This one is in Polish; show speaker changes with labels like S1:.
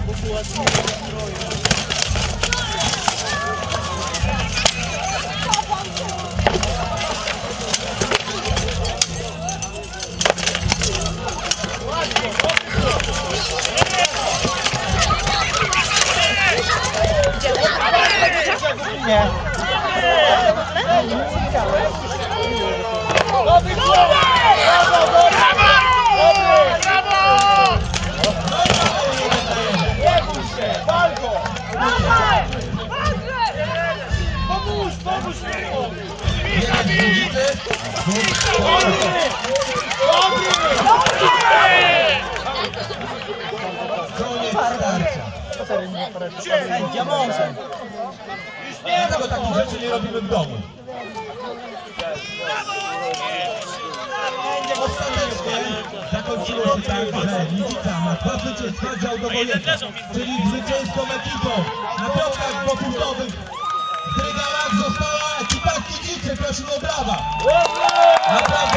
S1: Nie.
S2: Pomóż mi!
S1: Sędzia może.
S3: Nie, bo takich rzeczy nie robimy w domu. Ostatecznie zakończyło się tak, że Liwica ma 2 zwycięstwa, dział do Województwa, czyli zwycięską ekipą na piotkach pokutowych. W Rygalach została ekipa z Liwicy, prosimy o brawa.